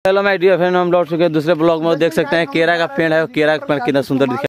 Hello my dear friend, हम लौट चुके हैं दूसरे ब्लॉग में। देख सकते हैं केरा का पेड़ है, केरा का पेड़ कितना सुंदर दिखा।